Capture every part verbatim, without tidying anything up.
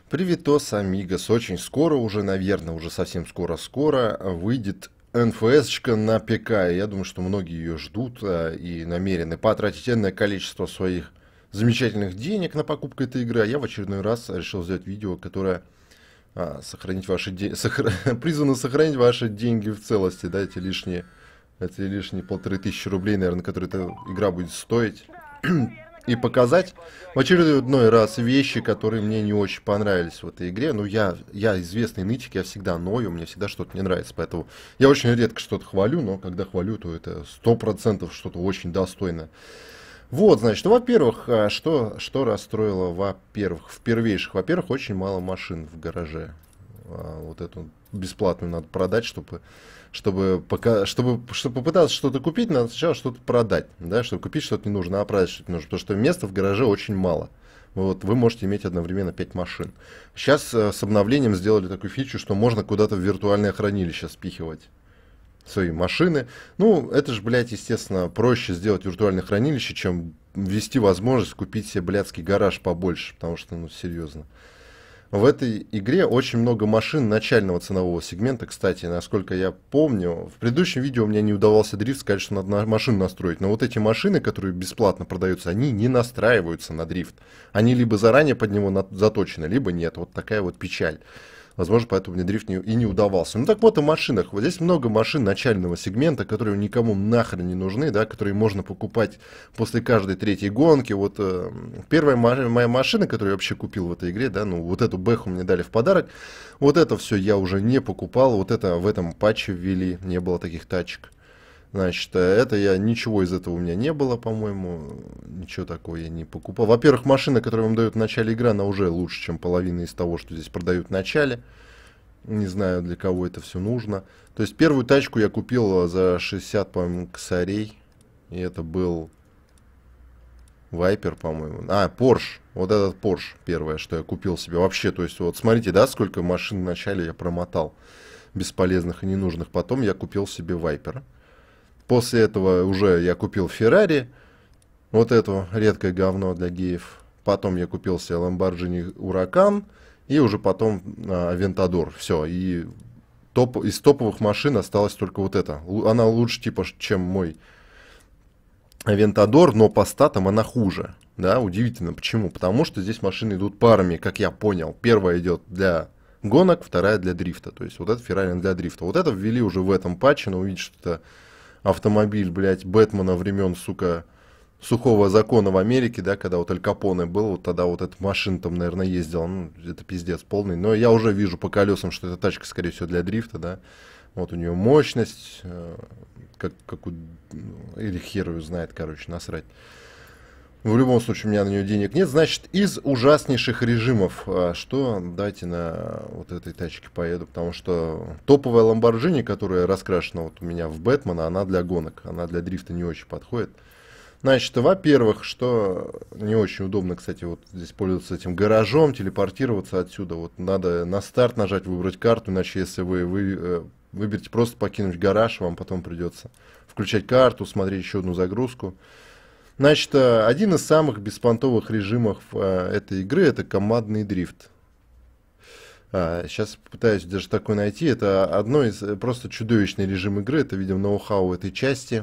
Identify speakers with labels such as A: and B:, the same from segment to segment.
A: Привитос, амигос. Очень скоро уже, наверное, уже совсем скоро-скоро выйдет эн эф эс-шка на ПК. И я думаю, что многие ее ждут а, и намерены потратить энное количество своих замечательных денег на покупку этой игры. А я в очередной раз решил сделать видео, которое а, сохранить ваши де... сохра... призвано сохранить ваши деньги в целости. Да, эти лишние, эти лишние полторы тысячи рублей, наверное, которые эта игра будет стоить. И показать в очередной раз вещи, которые мне не очень понравились в этой игре. Ну, я, я известный нытик, я всегда ною, мне всегда что-то не нравится. Поэтому я очень редко что-то хвалю, но когда хвалю, то это сто процентов что-то очень достойное. Вот, значит, ну, во-первых, что, что расстроило, во-первых, в первейших, во-первых, очень мало машин в гараже. Вот эту бесплатную надо продать, чтобы... Чтобы, пока, чтобы, чтобы попытаться что-то купить, надо сначала что-то продать, да, чтобы купить что-то не нужно, а продать что-то нужно, потому что места в гараже очень мало. Вот, вы можете иметь одновременно пять машин. Сейчас э, с обновлением сделали такую фичу, что можно куда-то в виртуальное хранилище спихивать свои машины. Ну, это же, блядь, естественно, проще сделать виртуальное хранилище, чем ввести возможность купить себе блядский гараж побольше, потому что, ну, серьезно. В этой игре очень много машин начального ценового сегмента. Кстати, насколько я помню, в предыдущем видео у меня не удавался дрифт, сказать, что надо на машину настроить. Но вот эти машины, которые бесплатно продаются, они не настраиваются на дрифт. Они либо заранее под него на- заточены, либо нет. Вот такая вот печаль. Возможно, поэтому мне дрифт не, и не удавался. Ну так вот о машинах. Вот здесь много машин начального сегмента, которые никому нахрен не нужны, да, которые можно покупать после каждой третьей гонки. Вот э, первая ма- моя машина, которую я вообще купил в этой игре, да, ну вот эту бэху мне дали в подарок. Вот это все я уже не покупал. Вот это в этом патче ввели, не было таких тачек. Значит, это я, ничего из этого у меня не было, по-моему, ничего такого я не покупал. Во-первых, машина, которую вам дают в начале игры, она уже лучше, чем половина из того, что здесь продают в начале. Не знаю, для кого это все нужно. То есть первую тачку я купил за шестьдесят, по-моему, косарей. И это был Вайпер, по-моему. А, Порш. Вот этот Порш первое, что я купил себе. Вообще, то есть, вот смотрите, да, сколько машин в начале я промотал. Бесполезных и ненужных. Потом я купил себе Вайпера. После этого уже я купил Феррари, вот это редкое говно для геев. Потом я купил себе Lamborghini Huracan и уже потом а, Aventador. Все, и топ, из топовых машин осталась только вот эта. Она лучше типа, чем мой Aventador, но по статам она хуже. Да, удивительно. Почему? Потому что здесь машины идут парами, как я понял. Первая идет для гонок, вторая для дрифта. То есть вот это Феррари для дрифта. Вот это ввели уже в этом патче, но увидите, что это автомобиль, блядь, Бэтмена времен, сука, сухого закона в Америке, да, когда вот Аль Капоне был, вот тогда вот эта машина там, наверное, ездила, ну, это пиздец полный. Но я уже вижу по колесам, что эта тачка, скорее всего, для дрифта, да. Вот у нее мощность, э, как, как у, или хер ее знает, короче, насрать. В любом случае, у меня на нее денег нет. Значит, из ужаснейших режимов, что давайте на вот этой тачке поеду, потому что топовая Lamborghini, которая раскрашена вот у меня в Бэтмена, она для гонок, она для дрифта не очень подходит. Значит, во-первых, что не очень удобно, кстати, вот здесь пользоваться этим гаражом, телепортироваться отсюда. Вот надо на старт нажать, выбрать карту, иначе если вы, вы выберете просто покинуть гараж, вам потом придется включать карту, смотреть еще одну загрузку. Значит, один из самых беспонтовых режимов а, этой игры — это командный дрифт. А, сейчас попытаюсь даже такой найти. Это одно из просто чудовищный режим игры. Это, видимо, ноу-хау этой части.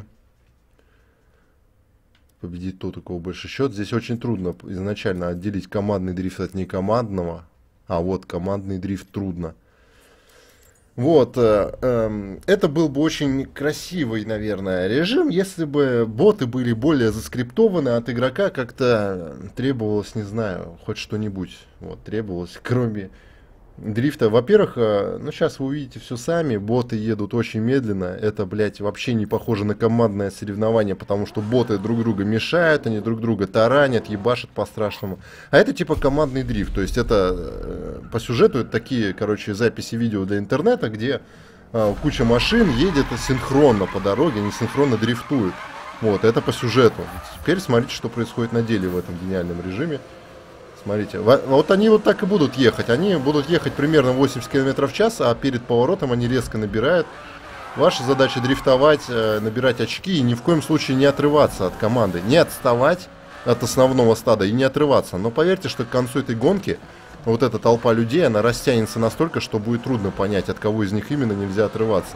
A: Победит тот, у кого больше счет. Здесь очень трудно изначально отделить командный дрифт от некомандного. А вот командный дрифт трудно. Вот, э, э, это был бы очень красивый, наверное, режим, если бы боты были более заскриптованы, от игрока как-то требовалось, не знаю, хоть что-нибудь, вот, требовалось, кроме дрифта. Во-первых, э, ну, сейчас вы увидите все сами, боты едут очень медленно, это, блядь, вообще не похоже на командное соревнование, потому что боты друг друга мешают, они друг друга таранят, ебашат по-страшному. А это типа командный дрифт, то есть это э, по сюжету это такие, короче, записи видео для интернета, где э, куча машин едет синхронно по дороге, они синхронно дрифтуют. Вот, это по сюжету. Теперь смотрите, что происходит на деле в этом гениальном режиме. Смотрите, вот они вот так и будут ехать. Они будут ехать примерно восемьдесят километров в час, а перед поворотом они резко набирают. Ваша задача дрифтовать, набирать очки и ни в коем случае не отрываться от команды. Не отставать от основного стада и не отрываться. Но поверьте, что к концу этой гонки вот эта толпа людей, она растянется настолько, что будет трудно понять, от кого из них именно нельзя отрываться.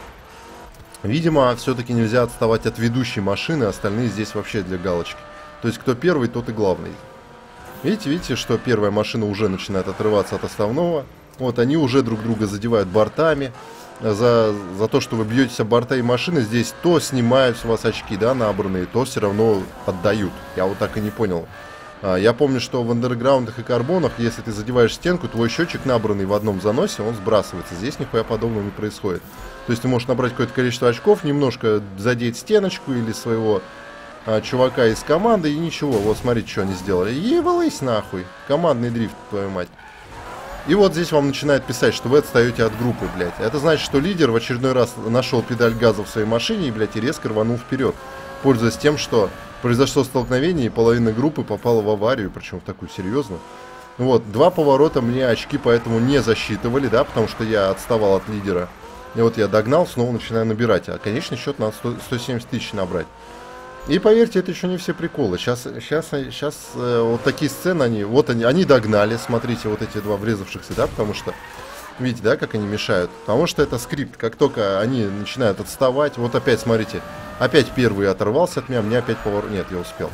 A: Видимо, все-таки нельзя отставать от ведущей машины, остальные здесь вообще для галочки. То есть, кто первый, тот и главный. Видите, видите, что первая машина уже начинает отрываться от основного. Вот, они уже друг друга задевают бортами. За, за то, что вы бьетесь об борта и машины, здесь то снимают с вас очки, да, набранные, то все равно отдают. Я вот так и не понял. А, я помню, что в андерграундах и карбонах, если ты задеваешь стенку, твой счетчик, набранный в одном заносе, он сбрасывается. Здесь нихуя подобного не происходит. То есть ты можешь набрать какое-то количество очков, немножко задеть стеночку или своего а, чувака из команды, и ничего. Вот смотрите, что они сделали. Ебалась нахуй. Командный дрифт, твою мать. И вот здесь вам начинает писать, что вы отстаете от группы, блядь. Это значит, что лидер в очередной раз нашел педаль газа в своей машине и, блядь, и резко рванул вперед. Пользуясь тем, что произошло столкновение, и половина группы попала в аварию, причем в такую серьезную. Вот, два поворота мне очки поэтому не засчитывали, да, потому что я отставал от лидера. И вот я догнал, снова начинаю набирать. А конечный счет надо сто семьдесят тысяч набрать. И поверьте, это еще не все приколы. Сейчас, сейчас, сейчас э, вот такие сцены, они, вот они, они догнали, смотрите, вот эти два врезавшихся, да, потому что, видите, да, как они мешают. Потому что это скрипт, как только они начинают отставать, вот опять, смотрите, опять первый оторвался от меня, мне опять поворот, нет, я успел.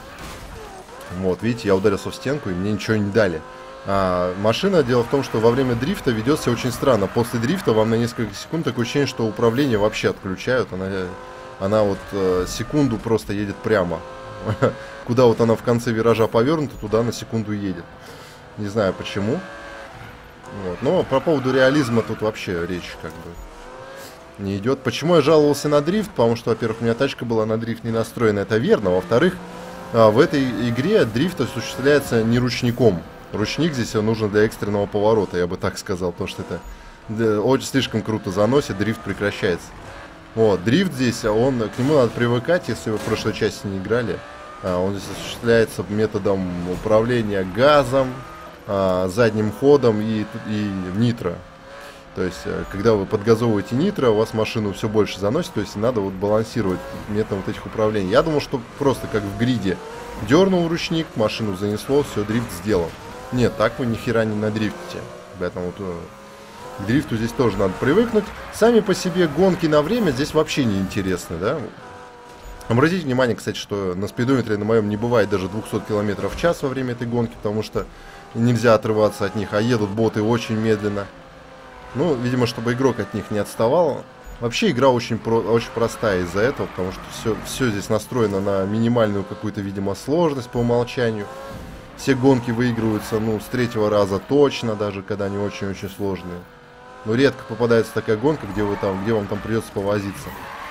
A: Вот, видите, я ударился в стенку, и мне ничего не дали. А машина, дело в том, что во время дрифта ведет себя очень странно. После дрифта вам на несколько секунд такое ощущение, что управление вообще отключают, она... Она вот э, секунду просто едет прямо. Куда вот она в конце виража повернута, туда на секунду едет. Не знаю почему. Вот. Но по поводу реализма тут вообще речь как бы не идет. Почему я жаловался на дрифт? Потому что, во-первых, у меня тачка была на дрифт не настроена. Это верно. Во-вторых, э, в этой игре дрифт осуществляется не ручником. Ручник здесь нужен для экстренного поворота, я бы так сказал. Потому что это да, очень слишком круто заносит, дрифт прекращается. Вот, дрифт здесь, он, к нему надо привыкать, если вы в прошлой части не играли. А, он здесь осуществляется методом управления газом, а, задним ходом и, и нитро. То есть, когда вы подгазовываете нитро, у вас машину все больше заносит, то есть надо вот балансировать методом вот этих управлений. Я думал, что просто как в гриде дернул ручник, машину занесло, все, дрифт сделан. Нет, так вы ни хера не надрифтите. Поэтому вот... К дрифту здесь тоже надо привыкнуть. Сами по себе гонки на время здесь вообще не интересны, да? Обратите внимание, кстати, что на спидометре на моем не бывает даже двухсот километров в час во время этой гонки, потому что нельзя отрываться от них, а едут боты очень медленно. Ну, видимо, чтобы игрок от них не отставал. Вообще игра очень, про очень простая из-за этого, потому что все, все здесь настроено на минимальную какую-то, видимо, сложность по умолчанию. Все гонки выигрываются, ну, с третьего раза точно, даже когда они очень-очень сложные. Но редко попадается такая гонка, где, вы там, где вам там придется повозиться.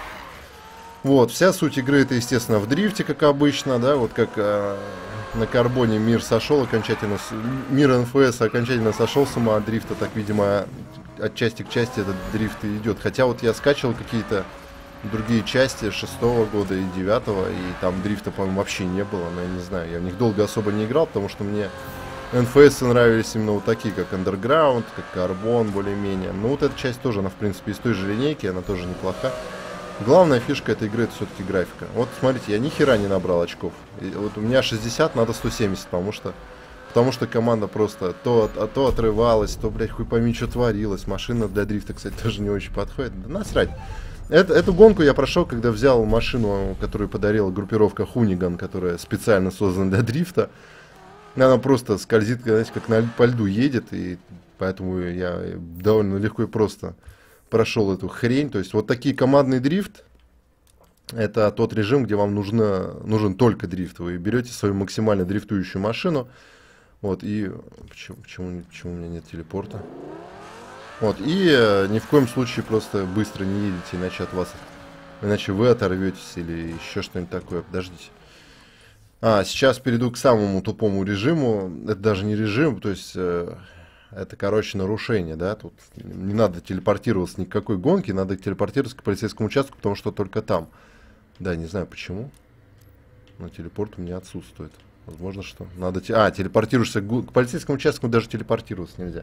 A: Вот, вся суть игры это, естественно, в дрифте, как обычно, да, вот как э, на карбоне мир сошел окончательно, с, мир эн эф эс окончательно сошел с ума от дрифта, так, видимо, от части к части этот дрифт и идет. Хотя вот я скачивал какие-то другие части шестого года и девятого, и там дрифта, по-моему, вообще не было, но я не знаю, я в них долго особо не играл, потому что мне... эн эф эс нравились именно вот такие, как Underground, как Carbon, более-менее. Но вот эта часть тоже, она, в принципе, из той же линейки, она тоже неплоха. Главная фишка этой игры — это все-таки графика. Вот, смотрите, я ни хера не набрал очков. И вот у меня шестьдесят, надо сто семьдесят, потому что... Потому что команда просто то, а то отрывалась, то, блядь, хуй пойми, что творилось. Машина для дрифта, кстати, тоже не очень подходит. Да насрать. Это, эту гонку я прошел, когда взял машину, которую подарила группировка Хуниган, которая специально создана для дрифта. Она просто скользит, знаете, как на, по льду едет, и поэтому я довольно легко и просто прошел эту хрень. То есть вот такие командный дрифт, это тот режим, где вам нужно, нужен только дрифт. Вы берете свою максимально дрифтующую машину, вот, и... Почему, почему, почему у меня нет телепорта? Вот, и э, ни в коем случае просто быстро не едете, иначе от вас... Иначе вы оторветесь или еще что-нибудь такое. Подождите. А, сейчас перейду к самому тупому режиму. Это даже не режим, то есть э, это, короче, нарушение, да. Тут не надо телепортироваться ни к какой гонке, надо телепортироваться к полицейскому участку, потому что только там. Да, не знаю почему, но телепорт у меня отсутствует. Возможно, что надо... Те... А, телепортируешься к, к полицейскому участку, даже телепортироваться нельзя.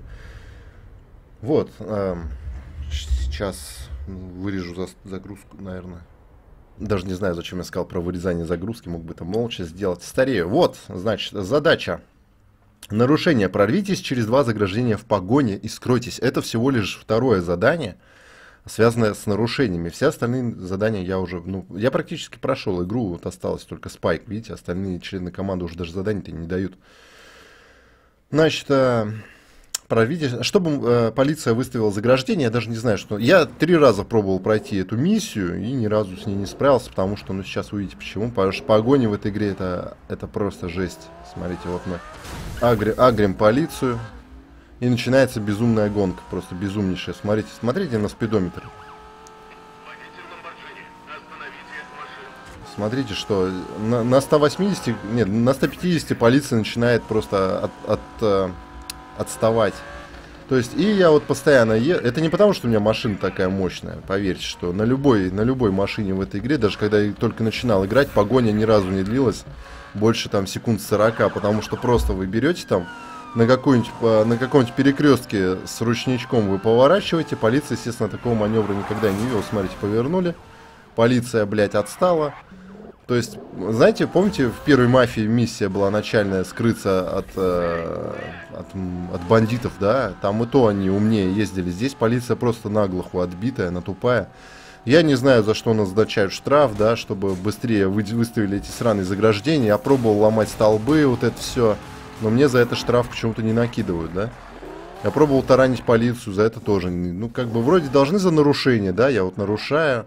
A: Вот. Э, сейчас вырежу за... загрузку, наверное. Даже не знаю, зачем я сказал про вырезание загрузки. Мог бы это молча сделать. Старею. Вот, значит, задача. Нарушение. Прорвитесь через два заграждения в погоне и скройтесь. Это всего лишь второе задание, связанное с нарушениями. Все остальные задания я уже, ну, я практически прошел игру, вот осталось только Спайк, видите, остальные члены команды уже даже заданий-то не дают. Значит, э, прорвитесь, чтобы э, полиция выставила заграждение, я даже не знаю, что... Я три раза пробовал пройти эту миссию и ни разу с ней не справился, потому что, ну, сейчас увидите почему. Потому что погони в этой игре это, это просто жесть. Смотрите, вот мы агри, агрим полицию. И начинается безумная гонка, просто безумнейшая. Смотрите, смотрите на спидометр. Смотрите, что на, на ста восьмидесяти, нет, на ста пятидесяти полиция начинает просто от, от, от, отставать. То есть, и я вот постоянно еду. Это не потому, что у меня машина такая мощная, поверьте, что на любой, на любой машине в этой игре, даже когда я только начинал играть, погоня ни разу не длилась больше там секунд сорока, потому что просто вы берете там на, на каком-нибудь перекрестке с ручничком вы поворачиваете, полиция, естественно, такого маневра никогда не видела. Смотрите, повернули, полиция, блядь, отстала. То есть, знаете, помните, в первой «Мафии» миссия была начальная скрыться от, э, от, от бандитов, да? Там и то они умнее ездили. Здесь полиция просто наглухо отбитая, она тупая. Я не знаю, за что назначают штраф, да, чтобы быстрее вы, выставили эти сраные заграждения. Я пробовал ломать столбы, вот это все. Но мне за это штраф почему-то не накидывают, да? Я пробовал таранить полицию, за это тоже. Ну, как бы, вроде должны за нарушение, да? Я вот нарушаю.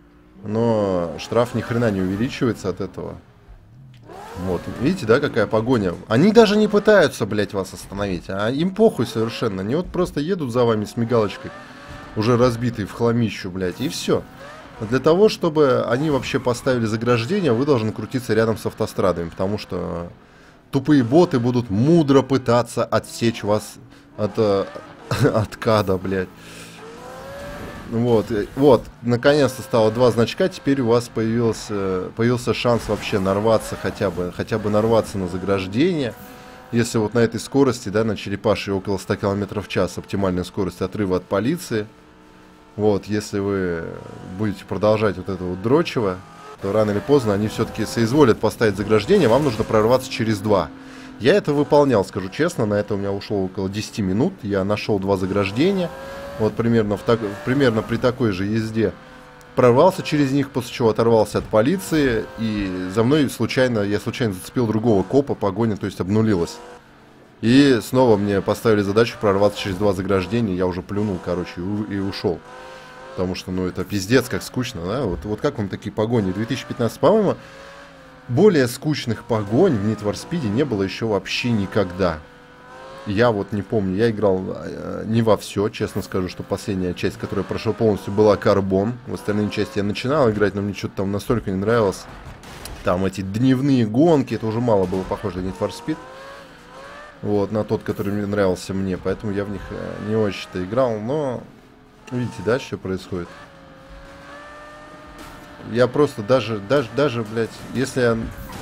A: Но штраф ни хрена не увеличивается от этого. Вот, видите, да, какая погоня. Они даже не пытаются, блядь, вас остановить. А им похуй совершенно. Они вот просто едут за вами с мигалочкой, уже разбитые в хламищу, блядь, и все. Для того, чтобы они вообще поставили заграждение, вы должны крутиться рядом с автострадами. Потому что тупые боты будут мудро пытаться отсечь вас от, от када, блядь. Вот, вот, наконец-то стало два значка, теперь у вас появился, появился шанс вообще нарваться, хотя бы, хотя бы нарваться на заграждение. Если вот на этой скорости, да, на черепашьей около ста километров в час, оптимальная скорость отрыва от полиции. Вот, если вы будете продолжать вот это вот дрочево, то рано или поздно они все-таки соизволят поставить заграждение, вам нужно прорваться через два. Я это выполнял, скажу честно, на это у меня ушло около десяти минут, я нашел два заграждения. Вот примерно, в так, примерно при такой же езде прорвался через них, после чего оторвался от полиции, и за мной случайно, я случайно зацепил другого копа, погоня, то есть обнулилась. И снова мне поставили задачу прорваться через два заграждения, я уже плюнул, короче, и, и ушел. Потому что, ну, это пиздец, как скучно, да? Вот, вот как вам такие погони? две тысячи пятнадцатый, по-моему, более скучных погонь в Need for Speed не было еще вообще никогда. Я вот не помню, я играл э, не во все, честно скажу, что последняя часть, которую я прошел полностью, была Карбон. В остальные части я начинал играть, но мне что-то там настолько не нравилось. Там эти дневные гонки, это уже мало было похоже на Need for Speed. Вот, на тот, который мне нравился мне, поэтому я в них э, не очень-то играл, но видите, да, что происходит? Я просто даже, даже, даже, блядь, если я...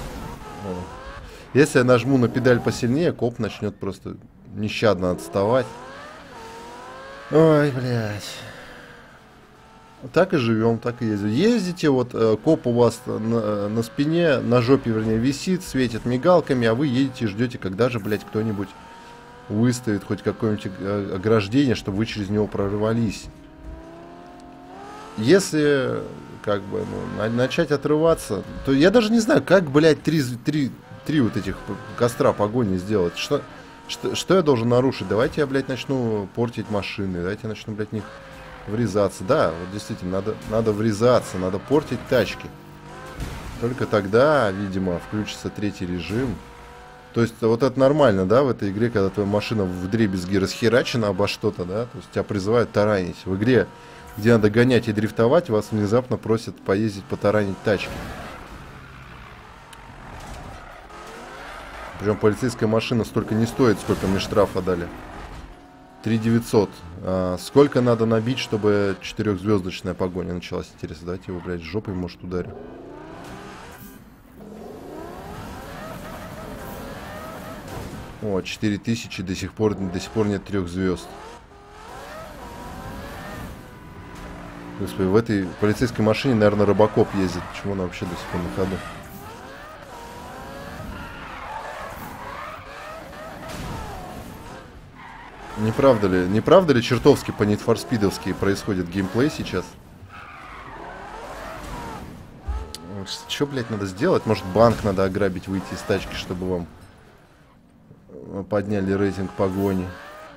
A: Если я нажму на педаль посильнее, коп начнет просто нещадно отставать. Ой, блядь. Так и живем, так и ездим. Ездите, вот э, коп у вас на, на спине, на жопе, вернее, висит, светит мигалками, а вы едете и ждете, когда же, блядь, кто-нибудь выставит хоть какое-нибудь ограждение, чтобы вы через него прорвались. Если, как бы, ну, начать отрываться, то я даже не знаю, как, блядь, три... три Три вот этих костра погони сделать. Что, что, что я должен нарушить? Давайте я, блядь, начну портить машины. Давайте я начну, блядь, в них врезаться. Да, вот действительно, надо, надо врезаться, надо портить тачки. Только тогда, видимо, включится третий режим. То есть вот это нормально, да, в этой игре, когда твоя машина вдребезги расхерачена обо что-то, да, то есть тебя призывают таранить. В игре, где надо гонять и дрифтовать, вас внезапно просят поездить, потаранить тачки. Причем полицейская машина столько не стоит, сколько мне штрафа дали. три девятьсот. А, сколько надо набить, чтобы четырехзвездочная погоня началась? Интересно, давайте его, блядь, жопой, может, ударю. О, четыре тысячи, до сих пор, до сих пор нет трех звезд. Господи, в этой полицейской машине, наверное, Робокоп ездит. Почему она вообще до сих пор на ходу? Не правда ли, не правда ли чертовски по Need for Speed'овски происходит геймплей сейчас? Что, блядь, надо сделать? Может, банк надо ограбить, выйти из тачки, чтобы вам подняли рейтинг погони.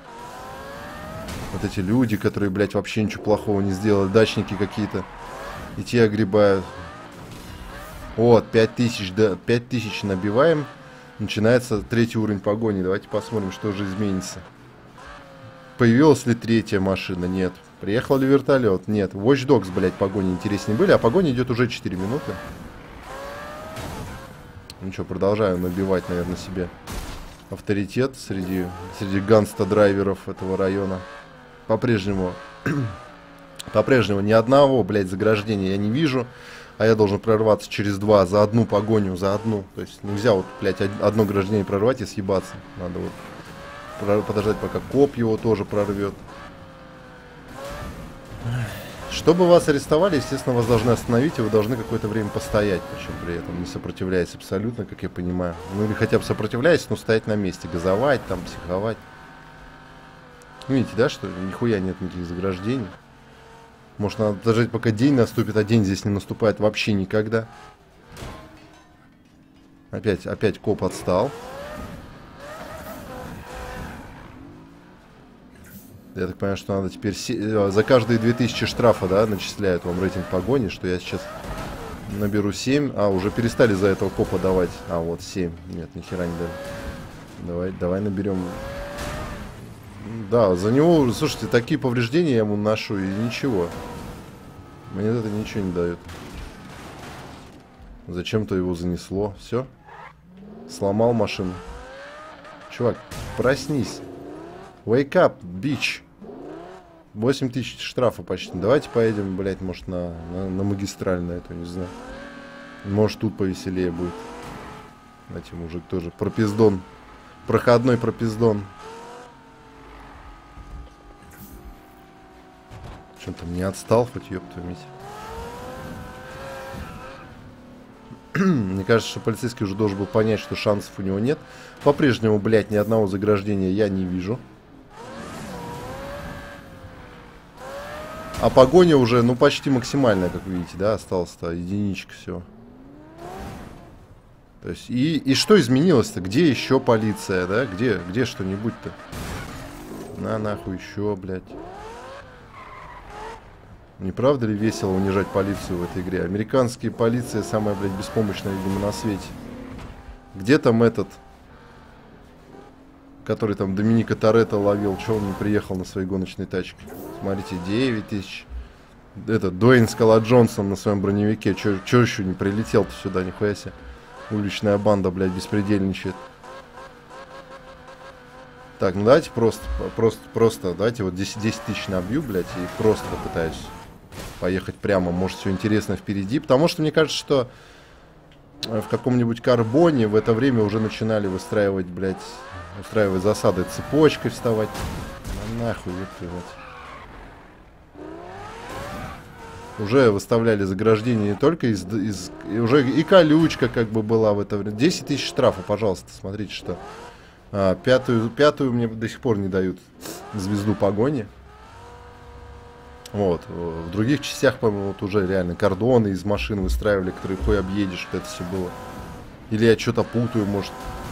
A: Вот эти люди, которые, блядь, вообще ничего плохого не сделали. Дачники какие-то. И те огребают. Вот, пять тысяч, да, пять тысяч набиваем. Начинается третий уровень погони. Давайте посмотрим, что же изменится. Появилась ли третья машина? Нет. Приехал ли вертолет? Нет. Watch Dogs, блядь, погони интереснее были. А погоня идет уже четыре минуты. Ну что, продолжаю набивать, наверное, себе авторитет среди, среди ганста-драйверов этого района. По-прежнему По-прежнему ни одного, блядь, заграждения я не вижу. А я должен прорваться через два за одну погоню, за одну. То есть нельзя вот, блядь, одно ограждение прорвать и съебаться. Надо вот подождать, пока коп его тоже прорвет. Чтобы вас арестовали, естественно, вас должны остановить, и вы должны какое-то время постоять. Причем при этом не сопротивляясь абсолютно, как я понимаю. Ну или хотя бы сопротивляясь, но стоять на месте. Газовать, там, психовать. Видите, да, что нихуя нет никаких заграждений. Может, надо подождать, пока день наступит, а день здесь не наступает вообще никогда. Опять, опять коп отстал. Я так понимаю, что надо теперь... Се... За каждые две тысячи штрафа, да, начисляют вам рейтинг погони, что я сейчас наберу семь. А, уже перестали за этого копа давать. А, вот семь. Нет, нихера не дали. Давай, давай наберем... Да, за него, слушайте, такие повреждения я ему наношу, и ничего. Мне это ничего не дает. Зачем-то его занесло. Все. Сломал машину. Чувак, проснись. Wake up, bitch. восемь тысяч штрафа почти. Давайте поедем, блядь, может, на, на, на магистраль на эту, не знаю. Может, тут повеселее будет. Знаете, мужик тоже. Пропиздон. Проходной пропиздон. Чем там не отстал, хоть ёб твою мать. Мне кажется, что полицейский уже должен был понять, что шансов у него нет. По-прежнему, блядь, ни одного заграждения я не вижу. А погоня уже, ну, почти максимальная, как вы видите, да, осталось-то единичка всего. То есть, и, и что изменилось-то? Где еще полиция, да? Где, где что-нибудь-то? На нахуй еще, блядь. Не правда ли весело унижать полицию в этой игре? Американские полиция самая, блядь, беспомощная, видимо, на свете. Где там этот, который там Доминика Торетто ловил? Чего он не приехал на своей гоночной тачке? Смотрите, девять тысяч. Этот, Дуэйн Скала Джонсон на своем броневике. Чего еще не прилетел-то сюда, нихуя себе. Уличная банда, блядь, беспредельничает. Так, ну давайте просто, просто, просто, давайте вот десять тысяч набью, блядь, и просто попытаюсь поехать прямо. Может, все интересно впереди. Потому что мне кажется, что в каком-нибудь карбоне в это время уже начинали выстраивать, блядь, устраивать засады цепочкой вставать. Ну, нахуй, ёпта, уже выставляли заграждение не только из, из... И уже и колючка как бы была в это время. десять тысяч штрафа, пожалуйста, смотрите, что... А, пятую, пятую мне до сих пор не дают звезду погони. Вот. В других частях, по-моему, вот уже реально кордоны из машин выстраивали, которые хуй объедешь, вот это все было. Или я что-то путаю, может.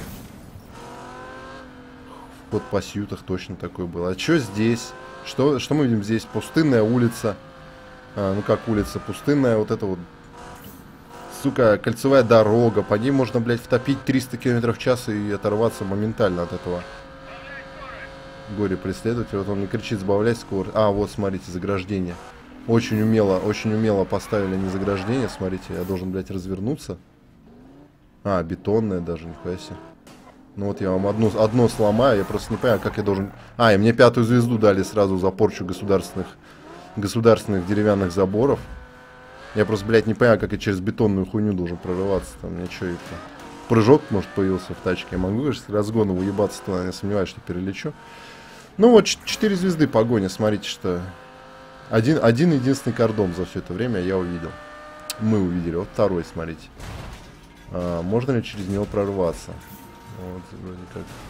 A: Вход по сьютах точно такой был. А что здесь? Что, что мы видим здесь? Пустынная улица. А, ну как улица? Пустынная вот эта вот, сука, кольцевая дорога. По ней можно, блядь, втопить триста километров в час и оторваться моментально от этого. Горе-преследователь. Вот он мне кричит: сбавляй скорость. А, вот, смотрите, заграждение. Очень умело, очень умело поставили они заграждение. Смотрите, я должен, блядь, развернуться. А, бетонное даже, нихуя себе. Ну вот я вам одно, одно сломаю. Я просто не понимаю, как я должен... А, и мне пятую звезду дали сразу за порчу государственных, государственных деревянных заборов. Я просто, блядь, не понимаю, как я через бетонную хуйню должен прорываться. Там мне что это... Прыжок, может, появился в тачке. Я могу, конечно, с разгона уебаться, то я сомневаюсь, что перелечу. Ну вот, четыре звезды погоня. Смотрите, что... Один, один единственный кордон за все это время я увидел. Мы увидели. Вот второй, смотрите. А, можно ли через него прорваться? Вот, вроде как.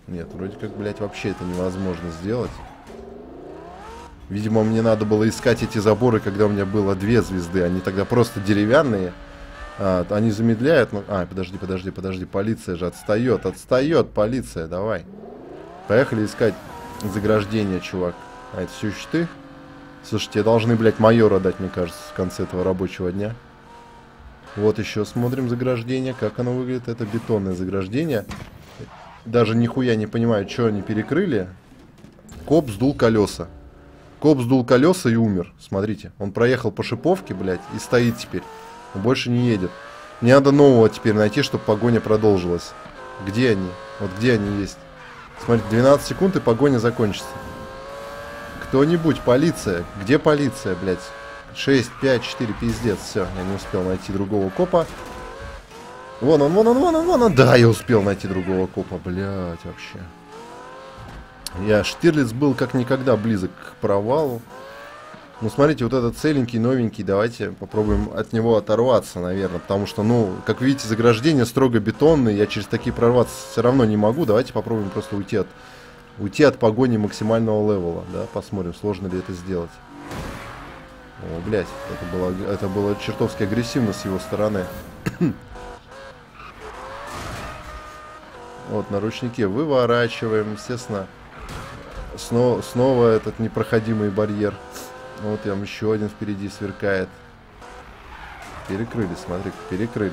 A: Нет, вроде как, блядь, вообще это невозможно сделать. Видимо, мне надо было искать эти заборы, когда у меня было две звезды. Они тогда просто деревянные. А, они замедляют. Ну... А, подожди, подожди, подожди. Полиция же отстает. Отстает полиция, давай. Поехали искать заграждение, чувак. А это все еще ты? Слушай, тебе должны, блядь, майора дать, мне кажется, в конце этого рабочего дня. Вот еще смотрим заграждение. Как оно выглядит? Это бетонное заграждение. Даже нихуя не понимаю, что они перекрыли. Коп сдул колеса. Коп сдул колеса и умер. Смотрите, он проехал по шиповке, блядь, и стоит теперь. Он больше не едет. Мне надо нового теперь найти, чтобы погоня продолжилась. Где они? Вот где они есть? Смотрите, двенадцать секунд и погоня закончится. Кто-нибудь, полиция. Где полиция, блядь? шесть, пять, четыре, пиздец. Все, я не успел найти другого копа. Вон он, вон он, вон он, вон он. Да, я успел найти другого копа, блядь, вообще. Я, Штирлиц был как никогда близок к провалу. Ну, смотрите, вот этот целенький, новенький, давайте попробуем от него оторваться, наверное. Потому что, ну, как видите, заграждение строго бетонное, я через такие прорваться все равно не могу. Давайте попробуем просто уйти от, уйти от погони максимального левела, да, посмотрим, сложно ли это сделать. О, блядь, это было, это было чертовски агрессивно с его стороны. Вот, на ручнике выворачиваем, естественно. Снова, снова этот непроходимый барьер. Вот там еще один впереди сверкает. Перекрыли, смотри, перекрыли.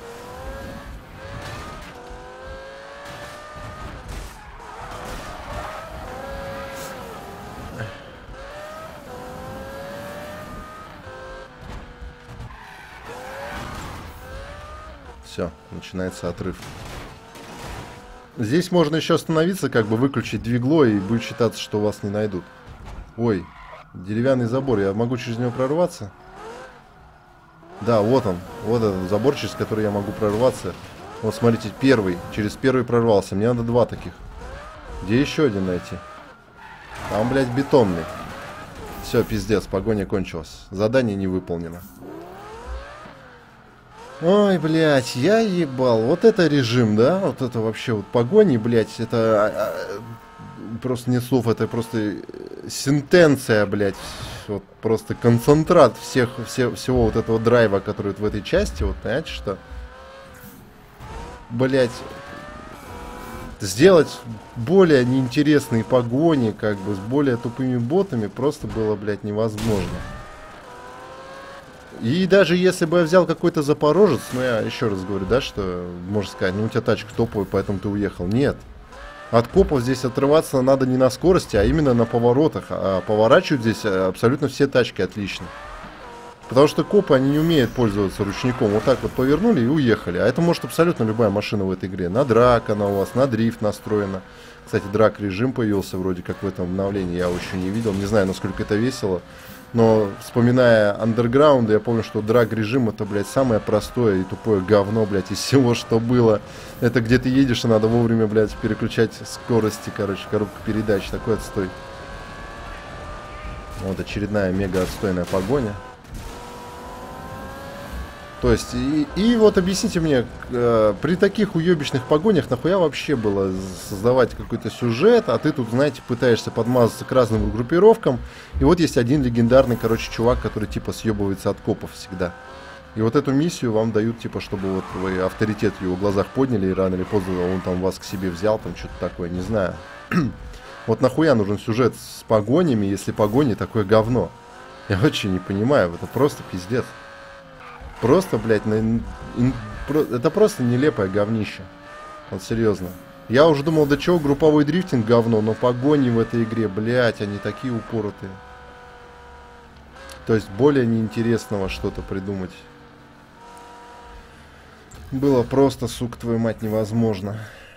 A: Все, начинается отрыв. Здесь можно еще остановиться, как бы выключить двигло, и будет считаться, что вас не найдут. Ой, деревянный забор, я могу через него прорваться? Да, вот он, вот этот забор, через который я могу прорваться. Вот, смотрите, первый, через первый прорвался, мне надо два таких. Где еще один найти? Там, блядь, бетонный. Все, пиздец, погоня кончилась. Задание не выполнено. Ой, блядь, я ебал. Вот это режим, да? Вот это вообще вот погони, блядь, это а, а, просто не слов, это просто сентенция, блядь. Вот просто концентрат всех, все, всего вот этого драйва, который вот в этой части, вот, понимаете, что? Блядь, сделать более неинтересные погони, как бы, с более тупыми ботами просто было, блядь, невозможно. И даже если бы я взял какой-то запорожец, ну я еще раз говорю, да, что можно сказать, ну у тебя тачка топовая, поэтому ты уехал. Нет. От копов здесь отрываться надо не на скорости, а именно на поворотах. А поворачивают здесь абсолютно все тачки отлично. Потому что копы, они не умеют пользоваться ручником. Вот так вот повернули и уехали. А это может абсолютно любая машина в этой игре. На драк она у вас, на дрифт настроена. Кстати, драк режим появился вроде как в этом обновлении. Я его еще не видел. Не знаю, насколько это весело. Но, вспоминая Underground, я помню, что драг-режим это, блядь, самое простое и тупое говно, блядь, из всего, что было. Это где ты едешь, и надо вовремя, блядь, переключать скорости, короче, коробка передач. Такой отстой. Вот очередная мега отстойная погоня. То есть, и, и вот объясните мне, э, при таких уебищных погонях нахуя вообще было создавать какой-то сюжет, а ты тут, знаете, пытаешься подмазаться к разным группировкам, и вот есть один легендарный, короче, чувак, который типа съебывается от копов всегда. И вот эту миссию вам дают, типа, чтобы вот вы авторитет в его глазах подняли, и рано или поздно он там вас к себе взял, там что-то такое, не знаю. Вот нахуя нужен сюжет с погонями, если погони такое говно? Я очень не понимаю, это просто пиздец. Просто, блядь, на, ин, про, это просто нелепое говнище. Вот серьезно. Я уже думал, до чего групповой дрифтинг говно, но погони в этой игре, блядь, они такие упоротые. То есть более неинтересного что-то придумать было просто, сука, твою мать, невозможно.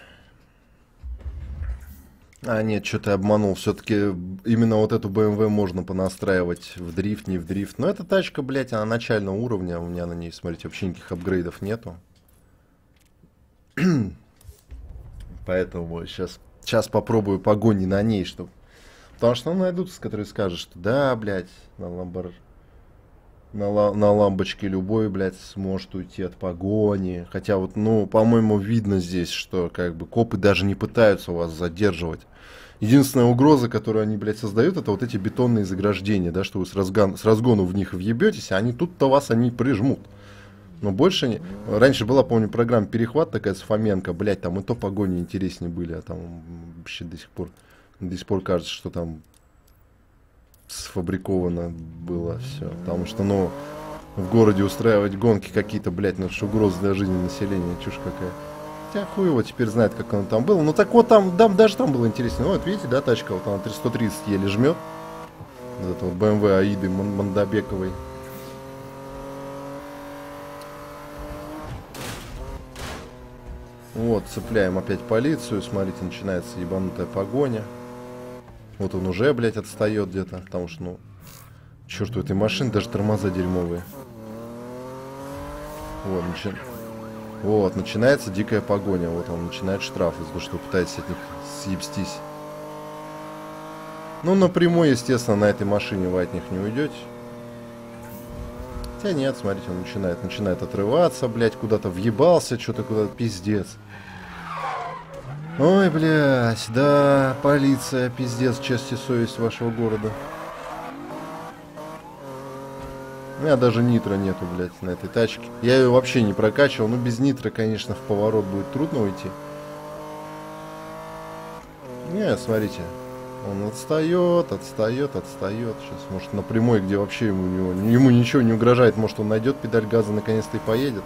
A: А, нет, что-то я обманул. Все-таки именно вот эту бэ эм вэ можно понастраивать в дрифт, не в дрифт. Но эта тачка, блядь, она начального уровня. У меня на ней, смотрите, вообще никаких апгрейдов нету. Поэтому сейчас, сейчас попробую погони на ней, чтобы... Потому что ну, найдутся, которые скажут, что да, блядь, на ламбор... На, ла- на ламбочке любой, блядь, сможет уйти от погони. Хотя вот, ну, по-моему, видно здесь, что как бы копы даже не пытаются вас задерживать. Единственная угроза, которую они, блядь, создают, это вот эти бетонные заграждения, да, что вы с, разгон, с разгону в них въебетесь, а они тут-то вас они прижмут. Но больше не... Раньше была, помню, программа «Перехват» такая с Фоменко, блядь, там и то погони интереснее были, а там вообще до сих пор, до сих пор кажется, что там сфабриковано было все. Потому что, ну, в городе устраивать гонки какие-то, блядь, ну, что угрозы для жизни населения, чушь какая. Хотя хуй его теперь знает, как оно там было. Ну так вот там, там даже там было интересно. Ну вот видите, да, тачка, вот она триста тридцать еле жмет. Вот это вот бэ эм вэ Аиды Мандабековой. Вот, цепляем опять полицию. Смотрите, начинается ебанутая погоня. Вот он уже, блядь, отстает где-то. Потому что, ну, черт, у этой машины даже тормоза дерьмовые. Вот, начи... вот, начинается дикая погоня. Вот он начинает штраф, из-за того, что пытается от них съебстись. Ну, напрямую, естественно, на этой машине вы от них не уйдете. Хотя нет, смотрите, он начинает, начинает отрываться, блядь, куда-то въебался, что-то куда-то, пиздец. Ой, блядь, да, полиция, пиздец, честь и совесть вашего города. У меня даже нитро нету, блядь, на этой тачке. Я ее вообще не прокачивал, ну без нитро, конечно, в поворот будет трудно уйти. Не, смотрите, он отстает, отстает, отстает. Сейчас, может, на прямой, где вообще ему, ему, ему ничего не угрожает, может, он найдет педаль газа, наконец-то и поедет.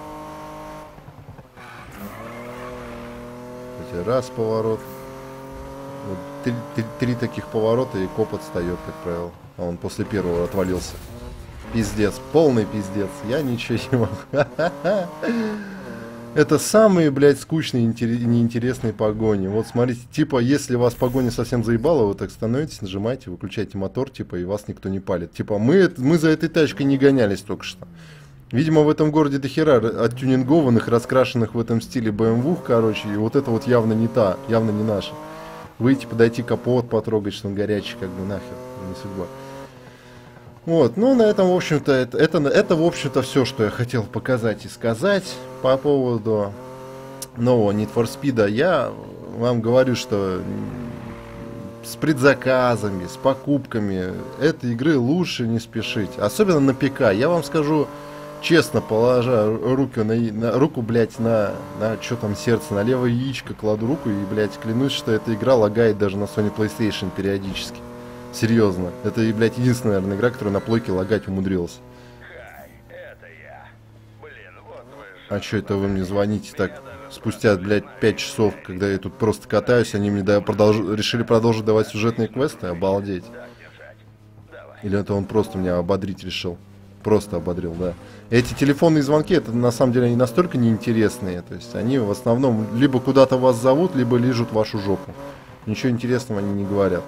A: Раз поворот. Вот, три, три, три таких поворота, и коп отстает, как правило. А он после первого отвалился. Пиздец, полный пиздец. Я ничего не могу. Это самые, блядь, скучные и неинтересные погони. Вот смотрите, типа, если вас погоня совсем заебала, вы так становитесь, нажимаете, выключаете мотор, типа, и вас никто не палит. Типа, мы, мы за этой тачкой не гонялись только что. Видимо, в этом городе дохера оттюнингованных, раскрашенных в этом стиле бэ эм вэ, короче, и вот это вот явно не та, явно не наша. Выйти, подойти, капот потрогать, что он горячий, как бы нахер, не судьба. Вот, ну на этом, в общем-то, это, это, это в общем-то, все, что я хотел показать и сказать по поводу нового Need for Speed. Я вам говорю, что с предзаказами, с покупками этой игры лучше не спешить, особенно на ПК. Я вам скажу честно, положа руку, на, на, руку, блядь, на, на что там сердце, на левое яичко кладу руку и, блядь, клянусь, что эта игра лагает даже на Sony PlayStation периодически. Серьезно. Это, блядь, единственная, наверное, игра, которая на плойке лагать умудрилась.
B: Это я. Блин, вот вы же.
A: А что это вы мне звоните так спустя, блядь, пять часов, когда я тут просто катаюсь, они мне да, продолж... решили продолжить давать сюжетные квесты? Обалдеть.
B: Так держать. Давай.
A: Или это он просто меня ободрить решил? Просто ободрил, да. Эти телефонные звонки, это на самом деле они настолько неинтересные. То есть они в основном либо куда-то вас зовут, либо лижут вашу жопу. Ничего интересного они не говорят.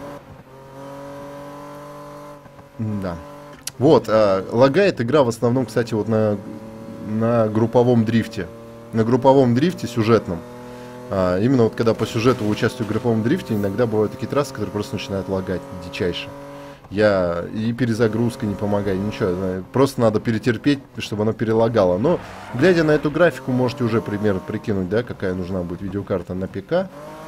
A: Да. Вот, а, лагает игра в основном, кстати, вот на, на групповом дрифте. На групповом дрифте сюжетном. А, именно вот когда по сюжету участвую в групповом дрифте, иногда бывают такие трассы, которые просто начинают лагать дичайше. Я и перезагрузка не помогает, ничего. Просто надо перетерпеть, чтобы оно перелагало. Но, глядя на эту графику, можете уже примерно прикинуть, да, какая нужна будет видеокарта на ПК.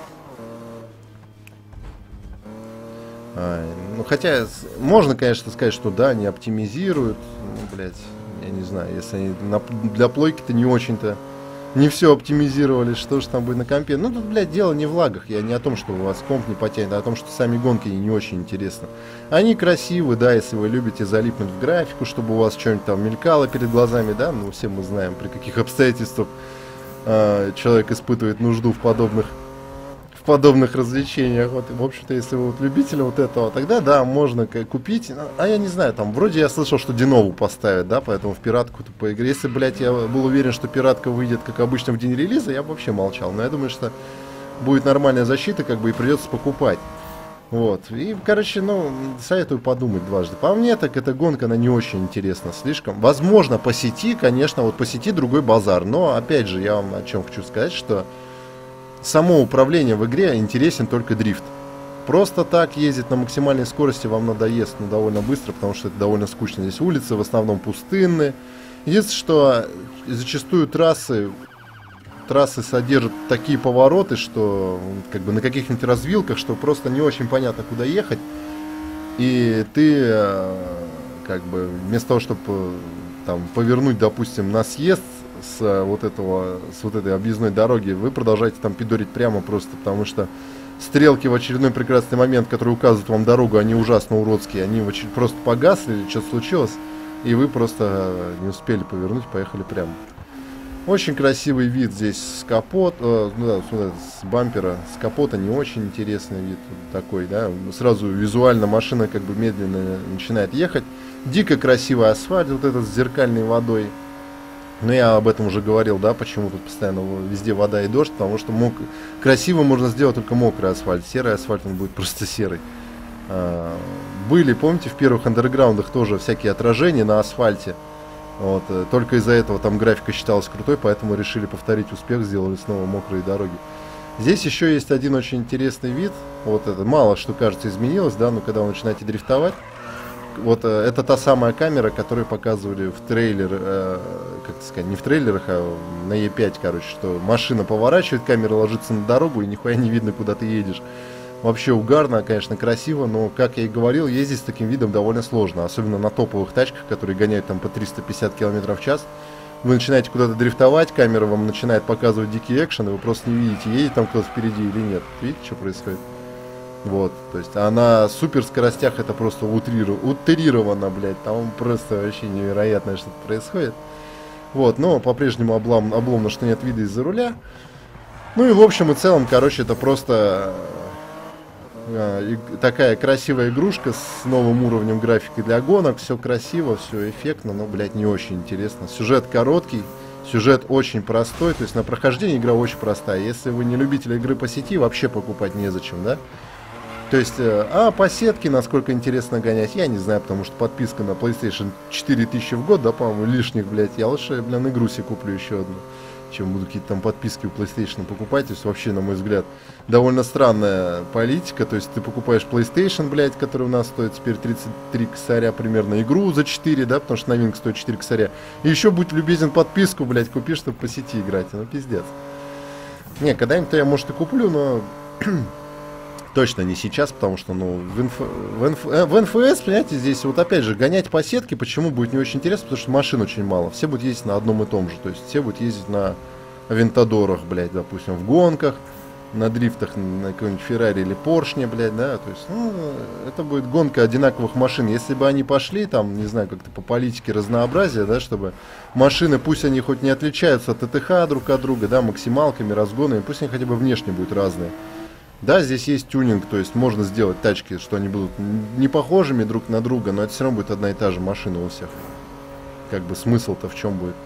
A: А, ну, хотя, можно, конечно, сказать, что да, они оптимизируют. Ну, блядь, я не знаю, если они на, для плойки-то не очень-то не все оптимизировали, что же там будет на компе. Ну, тут, блядь, дело не в лагах. Я не о том, что у вас комп не потянет, а о том, что сами гонки не очень интересны. Они красивы, да, если вы любите залипнуть в графику, чтобы у вас что-нибудь там мелькало перед глазами, да. Ну, все мы знаем, при каких обстоятельствах э, человек испытывает нужду в подобных подобных развлечениях. Вот, в общем-то, если вы вот любитель вот этого, тогда да, можно купить. А я не знаю, там вроде я слышал, что Динову поставят, да, поэтому в пиратку-то по игре. Если, блядь, я был уверен, что пиратка выйдет, как обычно, в день релиза, я бы вообще молчал. Но я думаю, что будет нормальная защита, как бы, и придется покупать. Вот. И, короче, ну, советую подумать дважды. По мне, так эта гонка, она не очень интересна слишком. Возможно, по сети, конечно, вот по сети другой базар. Но, опять же, я вам о чем хочу сказать, что само управление в игре интересен только дрифт. просто так ездить на максимальной скорости вам надоест, ну, довольно быстро, потому что это довольно скучно. Здесь улицы в основном пустынные. Единственное, что зачастую трассы, трассы содержат такие повороты, что как бы на каких-нибудь развилках, что просто не очень понятно, куда ехать. И ты как бы вместо того, чтобы там повернуть, допустим, на съезд с вот этого, с вот этой объездной дороги, вы продолжаете там пидорить прямо просто, потому что стрелки в очередной прекрасный момент, которые указывают вам дорогу, они ужасно уродские, они в очер... просто погасли или что-то случилось, и вы просто не успели повернуть, поехали прямо. Очень красивый вид здесь с капот, э, ну, да, с бампера, с капота не очень интересный вид такой, да, сразу визуально машина как бы медленно начинает ехать. Дико красивый асфальт, вот этот с зеркальной водой. Но я об этом уже говорил, да, почему тут постоянно везде вода и дождь, потому что мок... красиво можно сделать только мокрый асфальт, серый асфальт он будет просто серый. А, были, помните, в первых андерграундах тоже всякие отражения на асфальте. Вот, только из-за этого там графика считалась крутой, поэтому решили повторить успех, сделали снова мокрые дороги. Здесь еще есть один очень интересный вид. Вот это мало что, кажется, изменилось, да, но когда вы начинаете дрифтовать, вот это та самая камера, которую показывали в трейлер, э, как сказать, не в трейлерах, а на Е пять, короче, что машина поворачивает, камера ложится на дорогу и нихуя не видно, куда ты едешь. Вообще угарно, конечно, красиво, но, как я и говорил, ездить с таким видом довольно сложно, особенно на топовых тачках, которые гоняют там по триста пятьдесят километров в час. Вы начинаете куда-то дрифтовать, камера вам начинает показывать дикий экшен, и вы просто не видите, едет там кто-то впереди или нет. Видите, что происходит? Вот, то есть, а на супер скоростях это просто утриру, утрировано, блядь, там просто вообще невероятное что-то происходит. Вот, но по-прежнему облом, обломно, что нет вида из-за руля. Ну и в общем и целом, короче, это просто э, такая красивая игрушка с новым уровнем графики для гонок. Все красиво, все эффектно, но, блядь, не очень интересно. Сюжет короткий, сюжет очень простой, то есть на прохождение игра очень простая. Если вы не любитель игры по сети, вообще покупать незачем, да? То есть, а по сетке, насколько интересно гонять, я не знаю, потому что подписка на PlayStation четыре тысячи в год, да, по-моему, лишних, блядь, я лучше, блин, игру себе куплю еще одну, чем буду какие-то там подписки у PlayStation покупать. То есть, вообще, на мой взгляд, довольно странная политика. То есть, ты покупаешь PlayStation, блядь, который у нас стоит теперь тридцать три косаря примерно, игру за четыре, да, потому что новинка стоит четыре косаря. И еще, будь любезен, подписку, блядь, купи, чтобы по сети играть. Ну, пиздец. Не, когда-нибудь я, может, и куплю, но... Точно не сейчас, потому что, ну, в, инф... в, инф... в эн эф эс, понимаете, здесь вот опять же гонять по сетке, почему будет не очень интересно, потому что машин очень мало. Все будут ездить на одном и том же, то есть все будут ездить на Авентадорах, блядь, допустим, в гонках, на дрифтах, на какой-нибудь Феррари или Поршне, блядь, да, то есть, ну, это будет гонка одинаковых машин. Если бы они пошли, там, не знаю, как-то по политике разнообразия, да, чтобы машины, пусть они хоть не отличаются от ТТХ друг от друга, да, максималками, разгонами, пусть они хотя бы внешне будут разные. Да, здесь есть тюнинг, то есть можно сделать тачки, что они будут не похожими друг на друга, но это все равно будет одна и та же машина у всех. Как бы смысл-то в чем будет.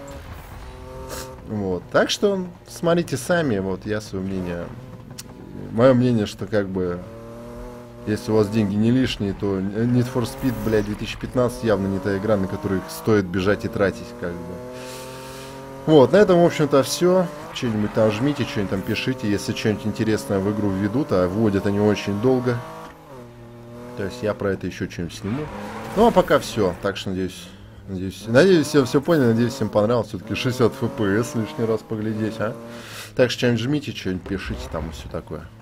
A: Вот. Так что смотрите сами, вот я свое мнение. Мое мнение, что как бы если у вас деньги не лишние, то Need for Speed, блядь, две тысячи пятнадцать явно не та игра, на которую стоит бежать и тратить, как бы. Вот, на этом, в общем-то, все. Что-нибудь там жмите, что-нибудь там пишите. Если что-нибудь интересное в игру введут, а вводят они очень долго. То есть я про это еще что-нибудь сниму. Ну, а пока все. Так что, надеюсь, надеюсь, надеюсь, все, все поняли, надеюсь, всем понравилось. Все-таки шестьдесят эф пи эс лишний раз поглядеть, а. Так что что-нибудь жмите, что-нибудь пишите там и все такое.